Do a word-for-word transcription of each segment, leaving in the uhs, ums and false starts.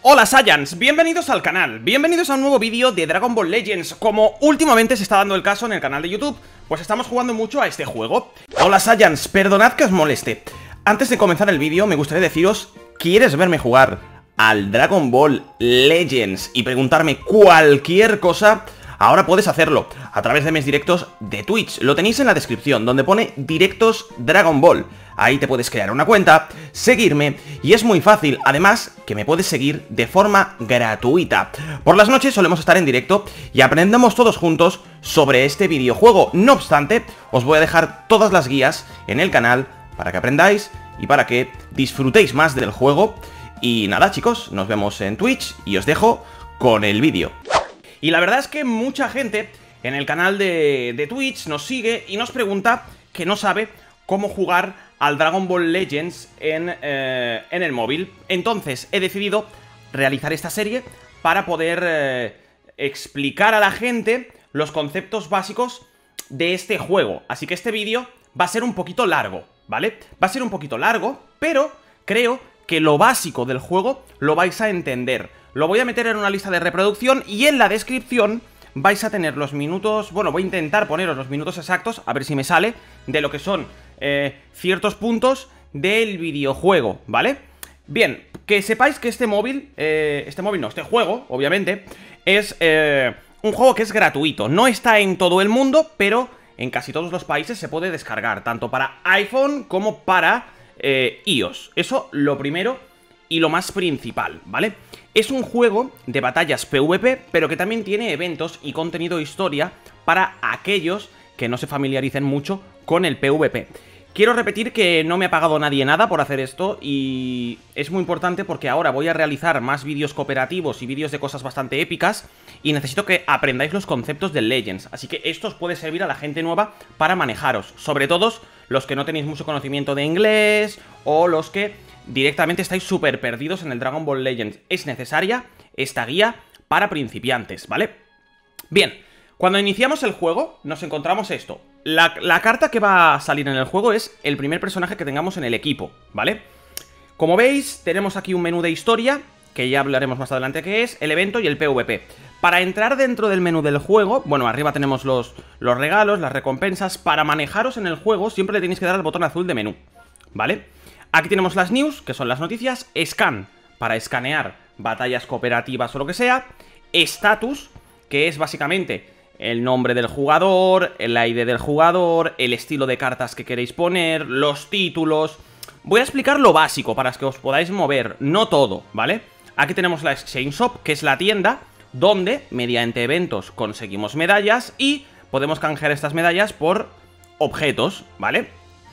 Hola Saiyans, bienvenidos al canal, bienvenidos a un nuevo vídeo de Dragon Ball Legends. Como últimamente se está dando el caso en el canal de YouTube, pues estamos jugando mucho a este juego. Hola Saiyans, perdonad que os moleste. Antes de comenzar el vídeo me gustaría deciros, ¿quieres verme jugar al Dragon Ball Legends y preguntarme cualquier cosa? Ahora puedes hacerlo a través de mis directos de Twitch. Lo tenéis en la descripción, donde pone Directos Dragon Ball. Ahí te puedes crear una cuenta, seguirme, y es muy fácil. Además, que me puedes seguir de forma gratuita. Por las noches solemos estar en directo y aprendemos todos juntos sobre este videojuego. No obstante, os voy a dejar todas las guías en el canal para que aprendáis y para que disfrutéis más del juego. Y nada, chicos, nos vemos en Twitch y os dejo con el vídeo. Y la verdad es que mucha gente en el canal de, de Twitch nos sigue y nos pregunta que no sabe cómo jugar al Dragon Ball Legends en, eh, en el móvil. Entonces he decidido realizar esta serie para poder eh, explicar a la gente los conceptos básicos de este juego. Así que este vídeo va a ser un poquito largo, ¿vale? Va a ser un poquito largo, pero creo que lo básico del juego lo vais a entender. Lo voy a meter en una lista de reproducción y en la descripción vais a tener los minutos, bueno, voy a intentar poneros los minutos exactos, a ver si me sale, de lo que son eh, ciertos puntos del videojuego, ¿vale? Bien, que sepáis que este móvil, eh, este móvil no, este juego, obviamente, es eh, un juego que es gratuito. No está en todo el mundo, pero en casi todos los países se puede descargar, tanto para iPhone como para eh, iOS. Eso lo primero y lo más principal, ¿vale? Es un juego de batallas PvP, pero que también tiene eventos y contenido historia para aquellos que no se familiaricen mucho con el PvP. Quiero repetir que no me ha pagado nadie nada por hacer esto y es muy importante porque ahora voy a realizar más vídeos cooperativos y vídeos de cosas bastante épicas y necesito que aprendáis los conceptos del Legends. Así que esto os puede servir a la gente nueva para manejaros, sobre todo los que no tenéis mucho conocimiento de inglés o los que directamente estáis súper perdidos en el Dragon Ball Legends. Es necesaria esta guía para principiantes, ¿vale? Bien, cuando iniciamos el juego nos encontramos esto. La, la carta que va a salir en el juego es el primer personaje que tengamos en el equipo, ¿vale? Como veis, tenemos aquí un menú de historia, que ya hablaremos más adelante qué es, el evento y el PvP. Para entrar dentro del menú del juego, bueno, arriba tenemos los, los regalos, las recompensas. Para manejaros en el juego siempre le tenéis que dar al botón azul de menú, ¿vale? Aquí tenemos las news, que son las noticias, scan, para escanear batallas cooperativas o lo que sea, status, que es básicamente el nombre del jugador, el I D del jugador, el estilo de cartas que queréis poner, los títulos. Voy a explicar lo básico para que os podáis mover, no todo, ¿vale? Aquí tenemos la Exchange Shop, que es la tienda donde, mediante eventos, conseguimos medallas y podemos canjear estas medallas por objetos, ¿vale?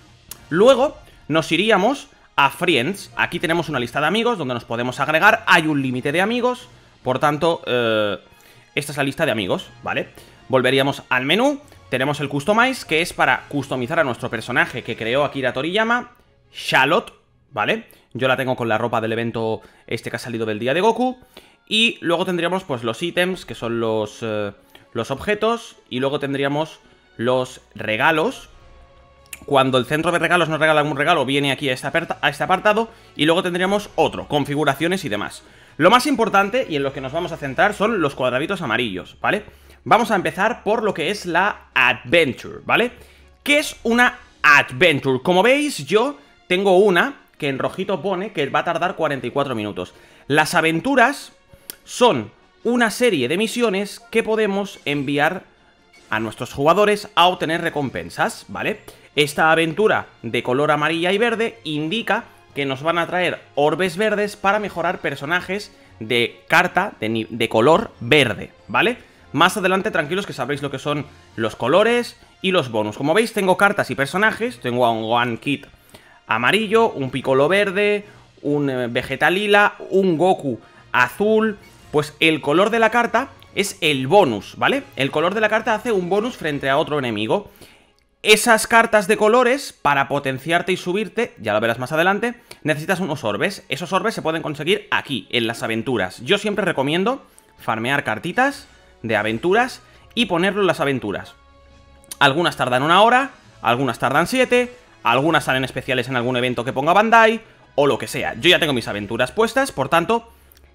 Luego nos iríamos a Friends. Aquí tenemos una lista de amigos donde nos podemos agregar. Hay un límite de amigos, por tanto, eh, esta es la lista de amigos, ¿vale? Volveríamos al menú. Tenemos el Customize, que es para customizar a nuestro personaje que creó Akira Toriyama, Charlotte, ¿vale? Yo la tengo con la ropa del evento este que ha salido del día de Goku. Y luego tendríamos pues los ítems, que son los, eh, los objetos. Y luego tendríamos los regalos. Cuando el centro de regalos nos regala algún regalo, viene aquí a este, a este apartado. Y luego tendríamos otro, configuraciones y demás. Lo más importante y en lo que nos vamos a centrar son los cuadraditos amarillos, ¿vale? Vamos a empezar por lo que es la Adventure, ¿vale? ¿Qué es una Adventure? Como veis, yo tengo una que en rojito pone que va a tardar cuarenta y cuatro minutos. Las aventuras son una serie de misiones que podemos enviar a nuestros jugadores a obtener recompensas, ¿vale? Esta aventura de color amarilla y verde indica que nos van a traer orbes verdes para mejorar personajes de carta de, de color verde, ¿vale? Más adelante, tranquilos, que sabréis lo que son los colores y los bonus. Como veis, tengo cartas y personajes. Tengo a un One Kid amarillo, un Piccolo verde, un eh, Vegeta lila, un Goku azul. Pues el color de la carta es el bonus, ¿vale? El color de la carta hace un bonus frente a otro enemigo. Esas cartas de colores, para potenciarte y subirte, ya lo verás más adelante, necesitas unos orbes. Esos orbes se pueden conseguir aquí, en las aventuras. Yo siempre recomiendo farmear cartitas de aventuras y ponerlo en las aventuras. Algunas tardan una hora, algunas tardan siete, algunas salen especiales en algún evento que ponga Bandai, o lo que sea. Yo ya tengo mis aventuras puestas, por tanto,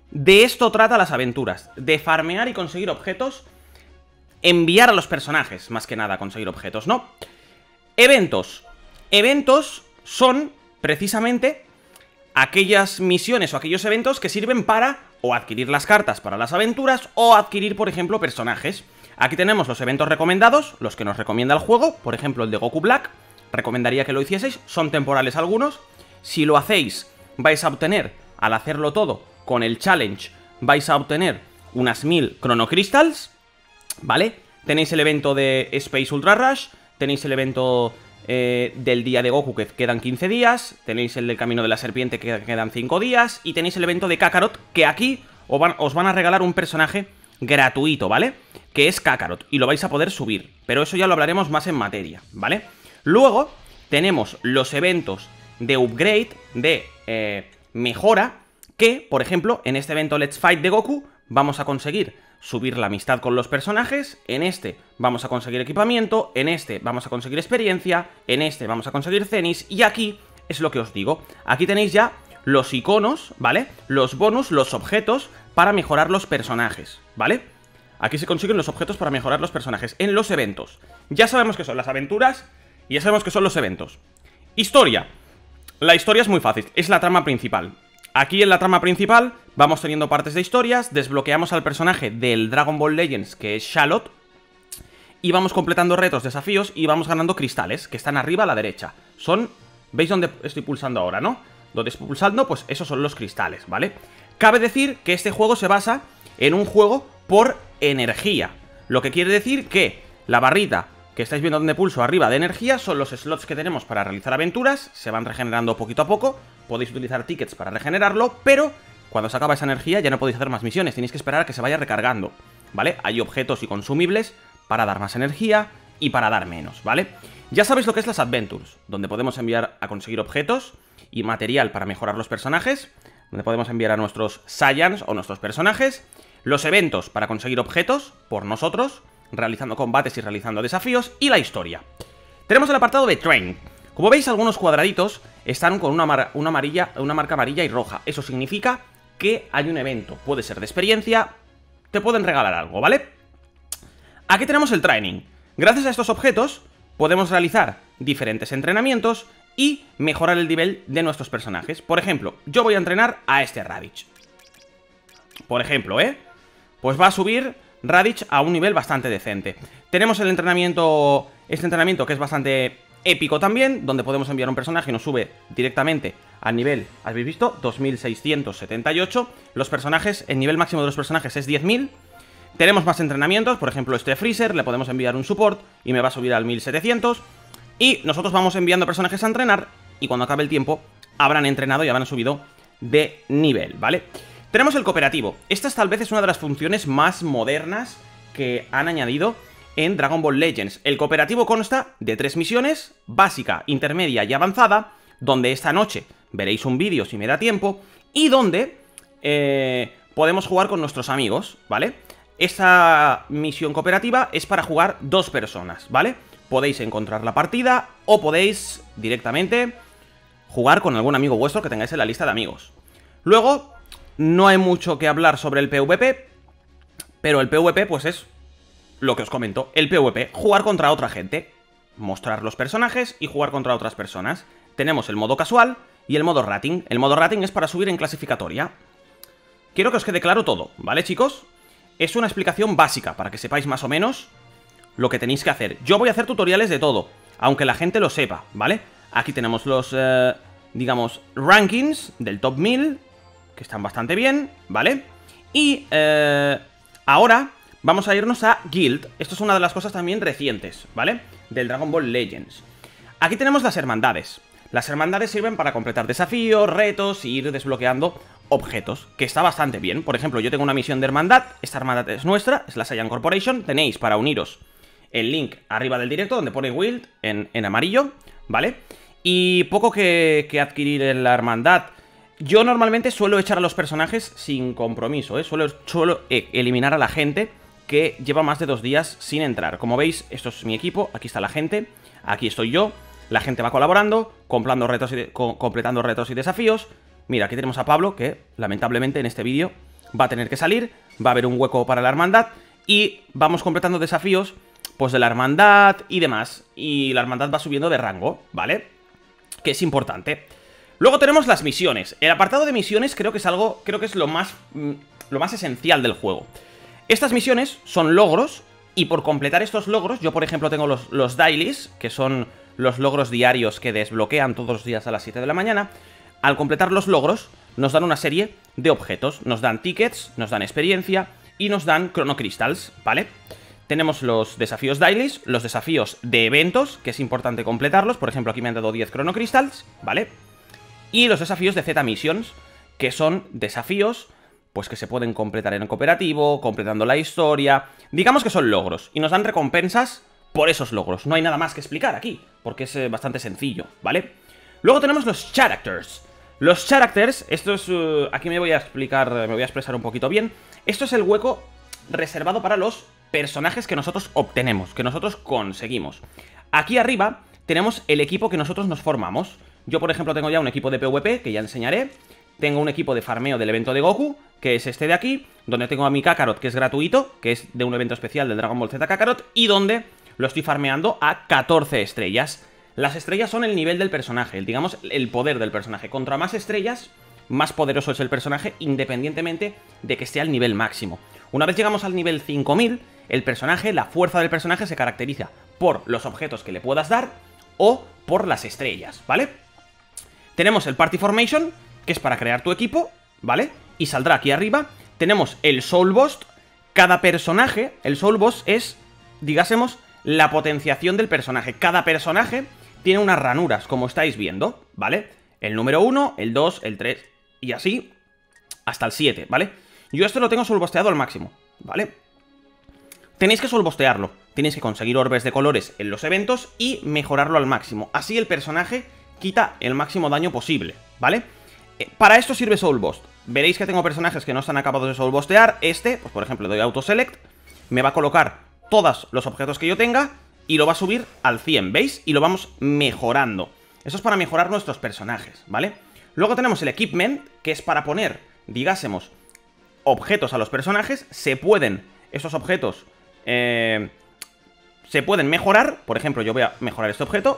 De esto trata las aventuras, de farmear y conseguir objetos, enviar a los personajes, más que nada conseguir objetos, ¿no? Eventos. Eventos son precisamente aquellas misiones o aquellos eventos que sirven para o adquirir las cartas para las aventuras o adquirir, por ejemplo, personajes. Aquí tenemos los eventos recomendados, los que nos recomienda el juego, por ejemplo el de Goku Black, recomendaría que lo hicieseis, son temporales algunos. Si lo hacéis, vais a obtener, al hacerlo todo con el challenge, vais a obtener unas mil Chrono Crystals, ¿vale? Tenéis el evento de Space Ultra Rush, tenéis el evento eh, del día de Goku que quedan quince días, tenéis el del Camino de la Serpiente que quedan cinco días, y tenéis el evento de Kakarot, que aquí os van, os van a regalar un personaje gratuito, ¿vale? Que es Kakarot, y lo vais a poder subir, pero eso ya lo hablaremos más en materia, ¿vale? Luego tenemos los eventos de upgrade, de eh, mejora, que, por ejemplo, en este evento Let's Fight de Goku vamos a conseguir subir la amistad con los personajes, en este vamos a conseguir equipamiento, en este vamos a conseguir experiencia, en este vamos a conseguir cenis, y aquí es lo que os digo, aquí tenéis ya los iconos, ¿vale? Los bonus, los objetos para mejorar los personajes, ¿vale? Aquí se consiguen los objetos para mejorar los personajes en los eventos. Ya sabemos que son las aventuras y ya sabemos que son los eventos. Historia. La historia es muy fácil, es la trama principal. Aquí en la trama principal vamos teniendo partes de historias, desbloqueamos al personaje del Dragon Ball Legends, que es Charlotte, y vamos completando retos, desafíos, y vamos ganando cristales, que están arriba a la derecha. Son... ¿Veis dónde estoy pulsando ahora, no? Donde estoy pulsando, pues esos son los cristales, ¿vale? Cabe decir que este juego se basa en un juego por energía, lo que quiere decir que la barrita que estáis viendo donde pulso arriba de energía son los slots que tenemos para realizar aventuras, se van regenerando poquito a poco, podéis utilizar tickets para regenerarlo, pero cuando se acaba esa energía ya no podéis hacer más misiones, tenéis que esperar a que se vaya recargando, ¿vale? Hay objetos y consumibles para dar más energía y para dar menos, ¿vale? Ya sabéis lo que es las Adventures, donde podemos enviar a conseguir objetos y material para mejorar los personajes, donde podemos enviar a nuestros Saiyans o nuestros personajes, los eventos para conseguir objetos por nosotros, realizando combates y realizando desafíos, y la historia. Tenemos el apartado de Train. Como veis, algunos cuadraditos están con una, mar una, amarilla, una marca amarilla y roja. Eso significa que hay un evento. Puede ser de experiencia, te pueden regalar algo, ¿vale? Aquí tenemos el Training. Gracias a estos objetos podemos realizar diferentes entrenamientos y mejorar el nivel de nuestros personajes. Por ejemplo, yo voy a entrenar a este Raditz. Por ejemplo, ¿eh? Pues va a subir Raditz a un nivel bastante decente. Tenemos el entrenamiento, este entrenamiento que es bastante épico también, donde podemos enviar un personaje y nos sube directamente al nivel, ¿habéis visto? dos mil seiscientos setenta y ocho. Los personajes, el nivel máximo de los personajes es diez mil. Tenemos más entrenamientos, por ejemplo este Freezer, le podemos enviar un support y me va a subir al mil setecientos. Y nosotros vamos enviando personajes a entrenar y cuando acabe el tiempo habrán entrenado y habrán subido de nivel, ¿vale? Tenemos el cooperativo. Esta tal vez es una de las funciones más modernas que han añadido en Dragon Ball Legends. El cooperativo consta de tres misiones, básica, intermedia y avanzada, donde esta noche veréis un vídeo si me da tiempo, y donde eh, podemos jugar con nuestros amigos, ¿vale? Esta misión cooperativa es para jugar dos personas, ¿vale? Podéis encontrar la partida o podéis directamente jugar con algún amigo vuestro que tengáis en la lista de amigos. Luego, no hay mucho que hablar sobre el PvP, pero el PvP pues es lo que os comento, el PvP, jugar contra otra gente, mostrar los personajes y jugar contra otras personas. Tenemos el modo casual y el modo rating. El modo rating es para subir en clasificatoria. Quiero que os quede claro todo, ¿vale, chicos? Es una explicación básica para que sepáis más o menos lo que tenéis que hacer. Yo voy a hacer tutoriales de todo, aunque la gente lo sepa, ¿vale? Aquí tenemos los, eh, digamos, rankings del top mil, que están bastante bien, ¿vale? Y eh, ahora vamos a irnos a Guild. Esto es una de las cosas también recientes, ¿vale? Del Dragon Ball Legends. Aquí tenemos las hermandades. Las hermandades sirven para completar desafíos, retos e ir desbloqueando objetos, que está bastante bien. Por ejemplo, yo tengo una misión de hermandad, esta hermandad es nuestra, es la Saiyan Corporation. Tenéis para uniros el link arriba del directo, donde pone Guild en, en amarillo, ¿vale? Y poco que, que adquirir en la hermandad. Yo normalmente suelo echar a los personajes sin compromiso, ¿eh? Suelo, suelo eliminar a la gente que lleva más de dos días sin entrar. Como veis, esto es mi equipo, aquí está la gente, aquí estoy yo. La gente va colaborando, retos y de, co completando retos y desafíos. Mira, aquí tenemos a Pablo, que lamentablemente en este vídeo va a tener que salir, va a haber un hueco para la hermandad y vamos completando desafíos pues de la hermandad y demás. Y la hermandad va subiendo de rango, ¿vale? Que es importante. Luego tenemos las misiones. El apartado de misiones creo que es algo, creo que es lo más, lo más esencial del juego. Estas misiones son logros y por completar estos logros, yo por ejemplo tengo los, los dailies, que son los logros diarios que desbloquean todos los días a las siete de la mañana. Al completar los logros nos dan una serie de objetos, nos dan tickets, nos dan experiencia y nos dan Chrono Crystals, ¿vale? Tenemos los desafíos dailies, los desafíos de eventos, que es importante completarlos, por ejemplo aquí me han dado diez Chrono Crystals, ¿vale? Y los desafíos de Z Missions, que son desafíos pues que se pueden completar en cooperativo, completando la historia, digamos que son logros, y nos dan recompensas por esos logros. No hay nada más que explicar aquí, porque es eh, bastante sencillo, ¿vale? Luego tenemos los characters. Los characters, esto es... Uh, aquí me voy a explicar, me voy a expresar un poquito bien. Esto es el hueco reservado para los personajes que nosotros obtenemos, que nosotros conseguimos. Aquí arriba tenemos el equipo que nosotros nos formamos. Yo, por ejemplo, tengo ya un equipo de PvP, que ya enseñaré. Tengo un equipo de farmeo del evento de Goku, que es este de aquí, donde tengo a mi Kakarot, que es gratuito, que es de un evento especial del Dragon Ball Z Kakarot, y donde lo estoy farmeando a catorce estrellas. Las estrellas son el nivel del personaje, el, digamos, el poder del personaje. Contra más estrellas, más poderoso es el personaje, independientemente de que esté al nivel máximo. Una vez llegamos al nivel cinco mil, el personaje, la fuerza del personaje se caracteriza por los objetos que le puedas dar o por las estrellas, ¿vale? Tenemos el Party Formation, que es para crear tu equipo, ¿vale? Y saldrá aquí arriba. Tenemos el Soul Boss. Cada personaje, el Soul Boss es, digásemos, la potenciación del personaje. Cada personaje tiene unas ranuras, como estáis viendo, ¿vale? El número uno, el dos, el tres y así hasta el siete, ¿vale? Yo esto lo tengo soul bosteado al máximo, ¿vale? Tenéis que soul bostearlo. Tenéis que conseguir orbes de colores en los eventos y mejorarlo al máximo. Así el personaje quita el máximo daño posible, ¿vale? Para esto sirve Soul Bost. Veréis que tengo personajes que no están acabados de Soul Bostear. Este, pues por ejemplo, le doy Auto Select, me va a colocar todos los objetos que yo tenga y lo va a subir al cien, ¿veis? Y lo vamos mejorando. Eso es para mejorar nuestros personajes, ¿vale? Luego tenemos el Equipment, que es para poner, digásemos, objetos a los personajes. Se pueden, esos objetos, eh, se pueden mejorar. Por ejemplo, yo voy a mejorar este objeto.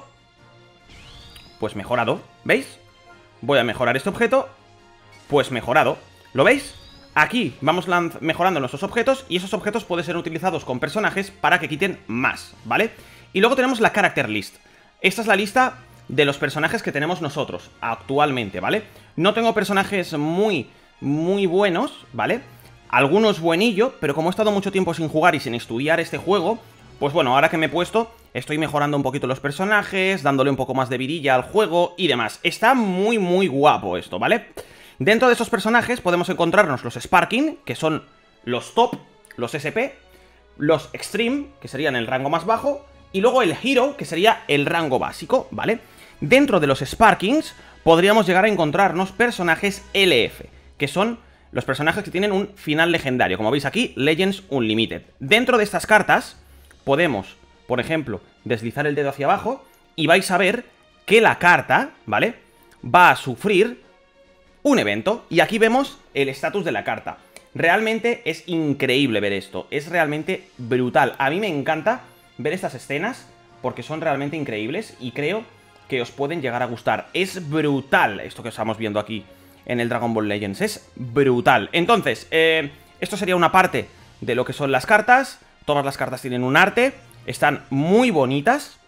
Pues mejorado, ¿veis? Voy a mejorar este objeto, pues mejorado. ¿Lo veis? Aquí vamos mejorando nuestros objetos y esos objetos pueden ser utilizados con personajes para que quiten más, ¿vale? Y luego tenemos la Character List. Esta es la lista de los personajes que tenemos nosotros actualmente, ¿vale? No tengo personajes muy, muy buenos, ¿vale? Algunos buenillo, pero como he estado mucho tiempo sin jugar y sin estudiar este juego, pues bueno, ahora que me he puesto, estoy mejorando un poquito los personajes, dándole un poco más de vidilla al juego y demás. Está muy, muy guapo esto, ¿vale? Dentro de estos personajes podemos encontrarnos los Sparking, que son los top, los S P, los Extreme, que serían el rango más bajo, y luego el Hero, que sería el rango básico, ¿vale? Dentro de los Sparkings podríamos llegar a encontrarnos personajes L F, que son los personajes que tienen un final legendario, como veis aquí, Legends Unlimited. Dentro de estas cartas podemos, por ejemplo, deslizar el dedo hacia abajo y vais a ver que la carta, ¿vale?, va a sufrir un evento. Y aquí vemos el estatus de la carta. Realmente es increíble ver esto. Es realmente brutal. A mí me encanta ver estas escenas porque son realmente increíbles y creo que os pueden llegar a gustar. Es brutal esto que estamos viendo aquí en el Dragon Ball Legends. Es brutal. Entonces, eh, esto sería una parte de lo que son las cartas. Todas las cartas tienen un arte, están muy bonitas.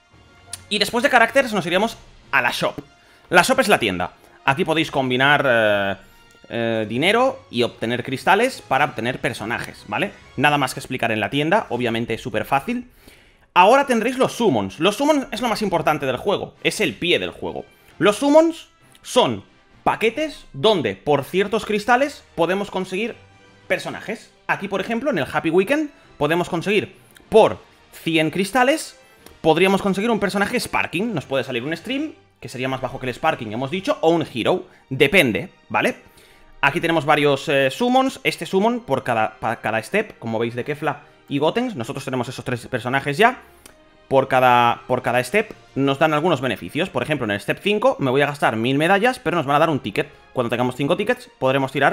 Y después de caracteres nos iríamos a la shop. La shop es la tienda. Aquí podéis combinar eh, eh, dinero y obtener cristales para obtener personajes, ¿vale? Nada más que explicar en la tienda, obviamente es súper fácil. Ahora tendréis los summons. Los summons es lo más importante del juego, es el pie del juego. Los summons son paquetes donde por ciertos cristales podemos conseguir personajes. Aquí, por ejemplo, en el Happy Weekend podemos conseguir por cien cristales, podríamos conseguir un personaje Sparking. Nos puede salir un Stream, que sería más bajo que el Sparking, hemos dicho, o un Hero, depende, ¿vale? Aquí tenemos varios eh, summons. Este summon por cada, para cada step, como veis de Kefla y Gotenks, nosotros tenemos esos tres personajes ya. Por cada, por cada step nos dan algunos beneficios. Por ejemplo, en el step cinco me voy a gastar mil medallas, pero nos van a dar un ticket. Cuando tengamos cinco tickets podremos tirar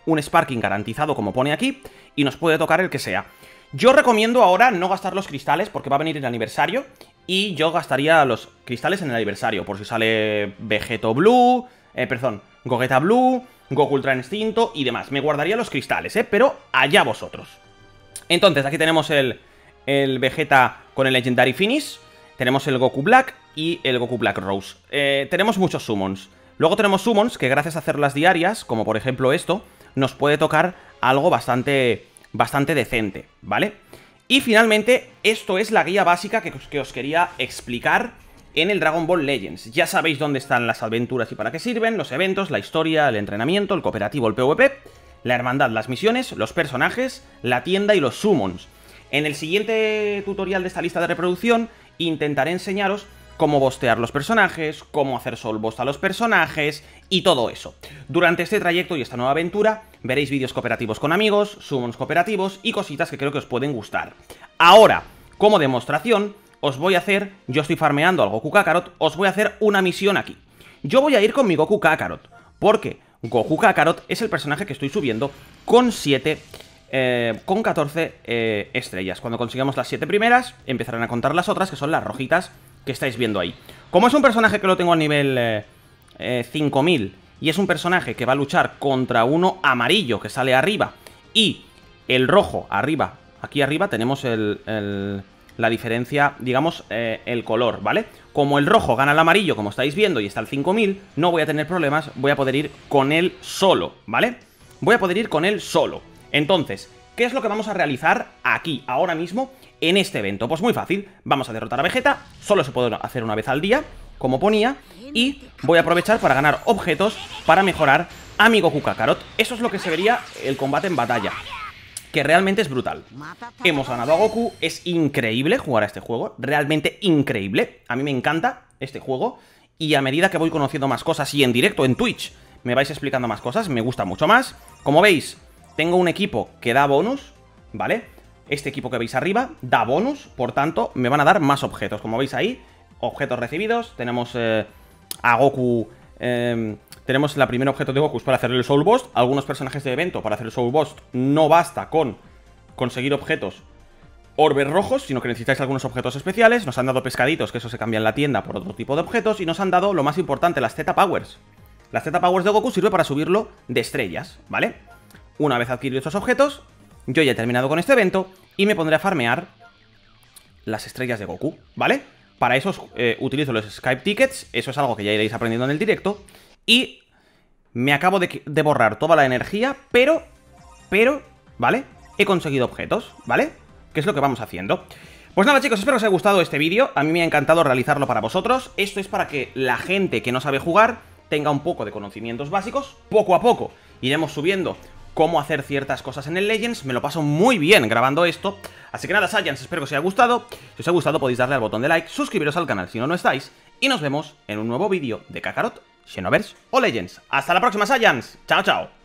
un Sparking garantizado como pone aquí, y nos puede tocar el que sea. Yo recomiendo ahora no gastar los cristales porque va a venir el aniversario, y yo gastaría los cristales en el aniversario, por si sale Vegeto Blue, eh, perdón, Gogeta Blue, Goku Ultra Instinto y demás. Me guardaría los cristales, eh, pero allá vosotros. Entonces, aquí tenemos el, el Vegeta con el Legendary Finish, tenemos el Goku Black y el Goku Black Rose. Eh, tenemos muchos summons. Luego tenemos summons que gracias a hacer las diarias, como por ejemplo esto, nos puede tocar algo bastante, bastante decente, ¿vale? Y finalmente, esto es la guía básica que, que os quería explicar en el Dragon Ball Legends. Ya sabéis dónde están las aventuras y para qué sirven, los eventos, la historia, el entrenamiento, el cooperativo, el PvP, la hermandad, las misiones, los personajes, la tienda y los summons. En el siguiente tutorial de esta lista de reproducción intentaré enseñaros cómo bostear los personajes, cómo hacer soul bost a los personajes y todo eso. Durante este trayecto y esta nueva aventura veréis vídeos cooperativos con amigos, summons cooperativos y cositas que creo que os pueden gustar. Ahora, como demostración, os voy a hacer, yo estoy farmeando al Goku Kakarot, os voy a hacer una misión aquí. Yo voy a ir con mi Goku Kakarot, porque Goku Kakarot es el personaje que estoy subiendo con siete... Eh, con catorce eh, estrellas. Cuando consigamos las siete primeras, empezarán a contar las otras, que son las rojitas que estáis viendo ahí. Como es un personaje que lo tengo a nivel eh, eh, cinco mil y es un personaje que va a luchar contra uno amarillo que sale arriba y el rojo arriba, aquí arriba tenemos el, el, la diferencia, digamos, eh, el color, ¿vale? Como el rojo gana al amarillo, como estáis viendo, y está al cinco mil, no voy a tener problemas, voy a poder ir con él solo, ¿vale? Voy a poder ir con él solo. Entonces, ¿qué es lo que vamos a realizar aquí, ahora mismo, en este evento? Pues muy fácil, vamos a derrotar a Vegeta, solo se puede hacer una vez al día, como ponía, y voy a aprovechar para ganar objetos para mejorar a mi Goku Kakarot. Eso es lo que se vería el combate en batalla, que realmente es brutal. Hemos ganado a Goku, es increíble jugar a este juego, realmente increíble. A mí me encanta este juego, y a medida que voy conociendo más cosas, y en directo en Twitch me vais explicando más cosas, me gusta mucho más. Como veis, tengo un equipo que da bonus, ¿vale? Este equipo que veis arriba da bonus, por tanto, me van a dar más objetos. Como veis ahí, objetos recibidos. Tenemos eh, a Goku... Eh, tenemos la primer objeto de Goku para hacer el Soul Bost. Algunos personajes de evento para hacer el Soul Bost no basta con conseguir objetos orbes rojos, sino que necesitáis algunos objetos especiales. Nos han dado pescaditos, que eso se cambia en la tienda por otro tipo de objetos. Y nos han dado, lo más importante, las Z Powers. Las Z Powers de Goku sirve para subirlo de estrellas, ¿vale? Una vez adquirido estos objetos, yo ya he terminado con este evento y me pondré a farmear las estrellas de Goku, ¿vale? Para eso eh, utilizo los Skype Tickets, eso es algo que ya iréis aprendiendo en el directo. Y me acabo de, de borrar toda la energía, pero, pero, ¿vale? He conseguido objetos, ¿vale? ¿Qué es lo que vamos haciendo? Pues nada, chicos, espero que os haya gustado este vídeo. A mí me ha encantado realizarlo para vosotros. Esto es para que la gente que no sabe jugar tenga un poco de conocimientos básicos. Poco a poco iremos subiendo cómo hacer ciertas cosas en el Legends. Me lo paso muy bien grabando esto. Así que nada, Saiyans, espero que os haya gustado. Si os ha gustado podéis darle al botón de like, suscribiros al canal si no, no estáis. Y nos vemos en un nuevo vídeo de Kakarot, Xenoverse o Legends. Hasta la próxima, Saiyans. Chao, chao.